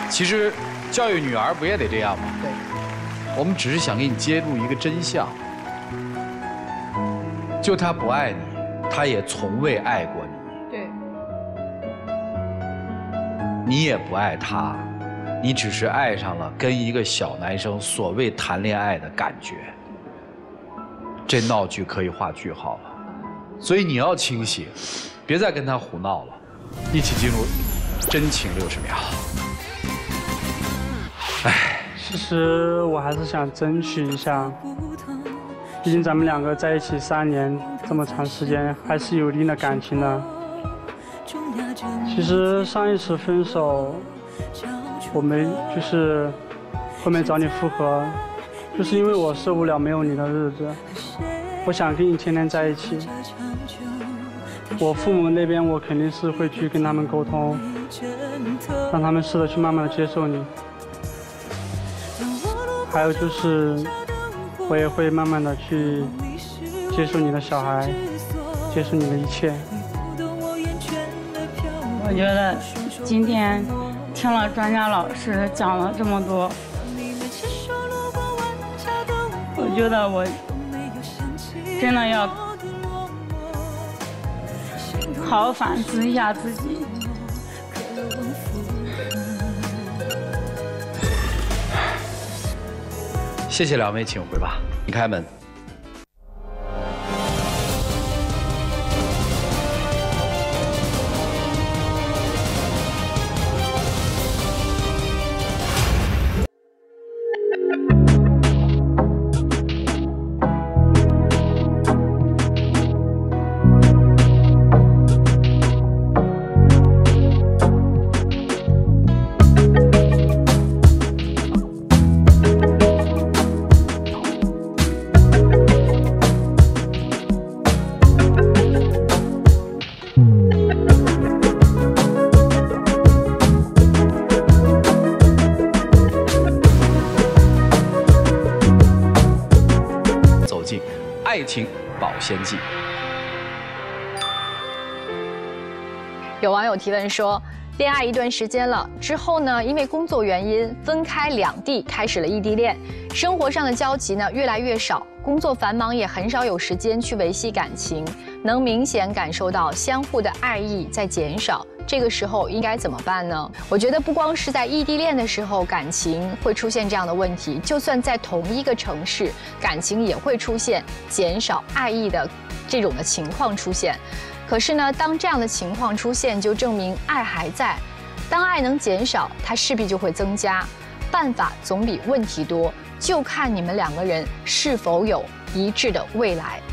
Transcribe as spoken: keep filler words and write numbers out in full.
其实教育女儿不也得这样吗？ 对。 我们只是想给你揭露一个真相，就他不爱你，他也从未爱过你。 对。 你也不爱他，你只是爱上了跟一个小男生所谓谈恋爱的感觉。这闹剧可以画句号了，所以你要清醒，别再跟他胡闹了，一起进入真情六十秒。哎。 其实我还是想争取一下，毕竟咱们两个在一起三年这么长时间，还是有一定的感情的。其实上一次分手，我没就是后面找你复合，就是因为我受不了没有你的日子，我想跟你天天在一起。我父母那边我肯定是会去跟他们沟通，让他们试着去慢慢的接受你。 还有就是，我也会慢慢的去接受你的小孩，接受你的一切。 我觉得今天听了专家老师讲了这么多，我觉得我真的要好好反思一下自己。 谢谢两位，请回吧。你开门。爱情保鲜剂。 有网友提问说，恋爱一段时间了之后呢，因为工作原因分开两地，开始了异地恋，生活上的交集呢越来越少，工作繁忙也很少有时间去维系感情，能明显感受到相互的爱意在减少。 这个时候应该怎么办呢？我觉得不光是在异地恋的时候，感情会出现这样的问题，就算在同一个城市，感情也会出现减少爱意的这种的情况出现。可是呢，当这样的情况出现，就证明爱还在。当爱能减少，它势必就会增加。办法总比问题多，就看你们两个人是否有一致的未来。